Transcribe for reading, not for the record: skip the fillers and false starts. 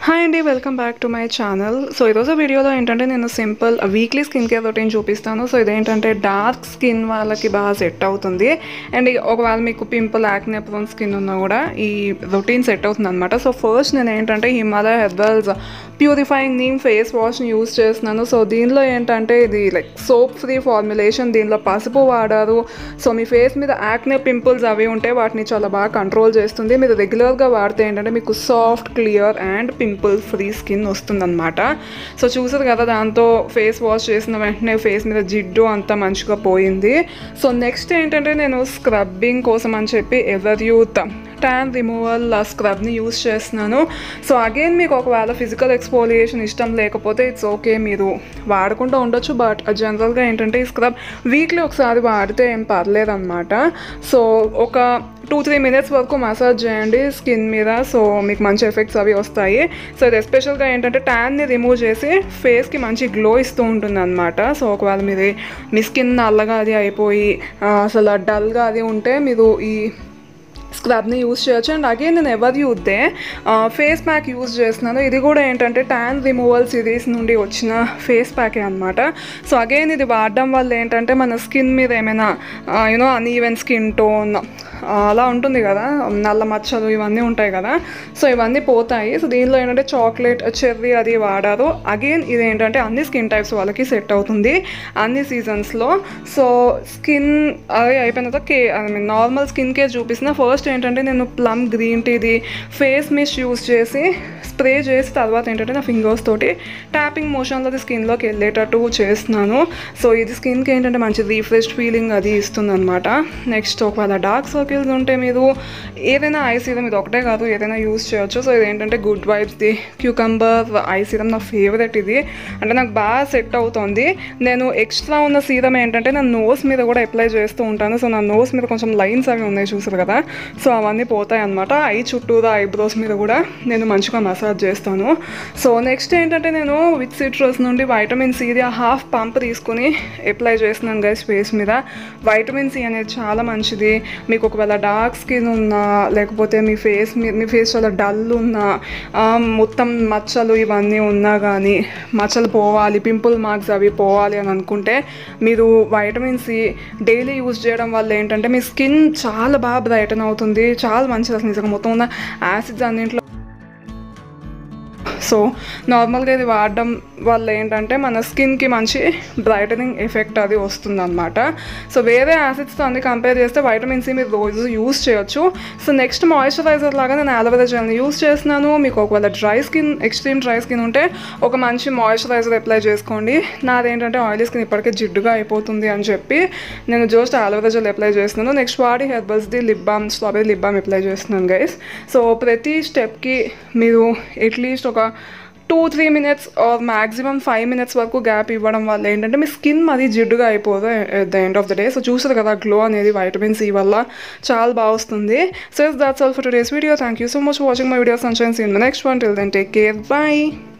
Hi అండి, welcome back to my channel. So ఈరోజు వీడియోలో ఏంటంటే నేను simple weekly skin care routine చూపిస్తాను. సో ఇదేంటంటే డార్క్ స్కిన్ వాళ్ళకి బాగా సెట్ అవుతుంది. అండ్ ఒకవేళ మీకు పింపుల్ యాక్నే ప్రోన్ స్కిన్ ఉన్నా కూడా ఈ రొటీన్ సెట్ అవుతుంది అనమాట. సో ఫస్ట్ నేను ఏంటంటే Himalaya herbals purifying neem face వాష్ని యూస్ చేస్తున్నాను. సో దీనిలో ఏంటంటే ఇది లైక్ సోప్ ఫ్రీ ఫార్ములేషన్, దీనిలో పసుపు వాడారు. సో మీ ఫేస్ మీద యాక్నే పింపుల్స్ అవి ఉంటే వాటిని చాలా బాగా కంట్రోల్ చేస్తుంది. మీరు రెగ్యులర్గా వాడితే ఏంటంటే మీకు soft, clear and pimple free skin వస్తుందన్నమాట. సో చూసారు కదా, దాంతో ఫేస్ వాష్ చేసిన వెంటనే ఫేస్ మీద జిడ్డు అంతా మంచిగా పోయింది. సో నెక్స్ట్ ఏంటంటే నేను స్క్రబ్బింగ్ కోసం అని చెప్పి ఎవర్ యూత్ ట్యాన్ రిమూవల్ స్క్రబ్ని యూస్ చేస్తున్నాను. సో అగైన్ మీకు ఒకవేళ ఫిజికల్ ఎక్స్ఫోలియేషన్ ఇష్టం లేకపోతే ఇట్స్ ఓకే, మీరు వాడుకుంటూ ఉండొచ్చు. బట్ జనరల్గా ఏంటంటే ఈ స్క్రబ్ వీక్లీ ఒకసారి వాడితే ఏం పర్లేదు అనమాట. సో ఒక 2-3 minutes వరకు మసాజ్ చేయండి స్కిన్ మీద. సో మీకు మంచి ఎఫెక్ట్స్ అవి వస్తాయి. సో ఇది ఎస్పెషల్గా ఏంటంటే ట్యాన్ని రిమూవ్ చేసి ఫేస్కి మంచి గ్లో ఇస్తూ ఉంటుంది అనమాట. సో ఒకవేళ మీరు మీ స్కిన్ నల్లగా అది అయిపోయి అసలు డల్గా అది ఉంటే మీరు ఈ స్క్రబ్ని యూస్ చేయొచ్చు. అండ్ అగైన్ నేను ఎవర్ యూత్దే ఫేస్ ప్యాక్ యూస్ చేస్తున్నాను. ఇది కూడా ఏంటంటే ట్యాన్ రిమూవల్ సిరీస్ నుండి వచ్చిన ఫేస్ ప్యాకే అనమాట. సో అగైన్ ఇది వాడడం వల్ల ఏంటంటే మన స్కిన్ మీద ఏమైనా అన్ఈవెన్ స్కిన్ టోన్ అలా ఉంటుంది కదా, నల్ల మచ్చలు ఇవన్నీ ఉంటాయి కదా, సో ఇవన్నీ పోతాయి. సో దీనిలో ఏంటంటే చాక్లెట్ చెర్రీ అది వాడారు. అగైన్ ఇది ఏంటంటే అన్ని స్కిన్ టైప్స్ వాళ్ళకి సెట్ అవుతుంది అన్ని సీజన్స్లో. సో స్కిన్ అది అయిపోయిన తర్వాత నార్మల్ స్కిన్ కేర్ చూపిస్తున్న. ఫస్ట్ ఏంటంటే నేను ప్లమ్ గ్రీన్ టీది ఫేస్ మిస్ట్ యూస్ చేసి స్ప్రే చేసి తర్వాత ఏంటంటే నా ఫింగర్స్ తోటి ట్యాపింగ్ మోషన్లో అది స్కిన్లోకి వెళ్ళేటట్టు చేస్తున్నాను. సో ఇది స్కిన్కి ఏంటంటే మంచి రీఫ్రెష్డ్ ఫీలింగ్ అది ఇస్తుంది అనమాట. నెక్స్ట్ ఒకవేళ డార్క్ సర్కిల్స్ ఉంటే మీరు ఏదైనా ఐ సీరం, ఇది ఒకటే కాదు ఏదైనా యూస్ చేయొచ్చు. సో ఇది ఏంటంటే గుడ్ వైబ్స్ది క్యూకంబర్ ఐ సీరం నా ఫేవరెట్. ఇది అంటే నాకు బాగా సెట్ అవుతుంది. నేను ఎక్స్ట్రా ఉన్న సీరం ఏంటంటే నా నోస్ మీద కూడా అప్లై చేస్తూ ఉంటాను. సో నా నోస్ మీద కొంచెం లైన్స్ అవి ఉన్నాయి చూసారు కదా, సో అవన్నీ పోతాయి అనమాట. ఐ చుట్టూరా ఐబ్రోస్ మీద కూడా నేను మంచిగా మసాజ్ చేస్తాను. సో నెక్స్ట్ ఏంటంటే నేను విత్ సిట్రస్ నుండి వైటమిన్ సి హాఫ్ పంప్ తీసుకుని అప్లై చేస్తున్నాను గైస్ ఫేస్ మీద. వైటమిన్ సి అనేది చాలా మంచిది. మీకు ఒకవేళ డార్క్ స్కిన్ ఉన్నా లేకపోతే మీ ఫేస్ చాలా డల్ ఉన్నా, మొత్తం మచ్చలు ఇవన్నీ ఉన్నా కానీ మచ్చలు పోవాలి, పింపుల్ మార్క్స్ అవి పోవాలి అని అనుకుంటే మీరు వైటమిన్ సి డైలీ యూజ్ చేయడం వల్ల ఏంటంటే మీ స్కిన్ చాలా బాగా బ్రైటన్ అవుతుంది. చాలా మంచిది అసలు నిజంగా. మొత్తం ఉన్న యాసిడ్స్ అన్నింటిలో సో నార్మల్గా ఇది వాడడం వల్ల ఏంటంటే మన స్కిన్కి మంచి బ్రైటనింగ్ ఎఫెక్ట్ అది వస్తుందన్నమాట. సో వేరే యాసిడ్స్తో అన్ని కంపేర్ చేస్తే వైటమిన్ సి మీరు రోజు యూస్ చేయొచ్చు. సో నెక్స్ట్ మాయిశ్చరైజర్ లాగా నేను అలోవెరా జెల్ని యూస్ చేస్తున్నాను. మీకు ఒకవేళ dry skin, extreme dry skin ఉంటే ఒక మంచి మాయిశ్చరైజర్ అప్లై చేసుకోండి. నాదేంటంటే ఆయిలీ స్కిన్ ఇప్పటికే జిడ్డుగా అయిపోతుంది అని చెప్పి నేను జస్ట్ అలోవెరా జెల్ అప్లై చేస్తున్నాను. నెక్స్ట్ వాడి హెర్బల్స్ది lip balm, strawberry lip balm apply చేస్తున్నాను గైస్. సో ప్రతి స్టెప్కి మీరు అట్లీస్ట్ ఒక 2-3 minutes ఆర్ మ్యాక్సిమం 5 minutes వరకు గ్యాప్ ఇవ్వడం వల్ల ఏంటంటే మీ స్కిన్ మరీ జిడ్డుగా అయిపోదు at the end of the day. So చూసారు కదా, గ్లో అనేది వైటమిన్ సి వల్ల చాలా బాగా వస్తుంది. So that's all for today's video. Thank you so much for watching my videos. Sunshine seen the next one. Till then take care, by.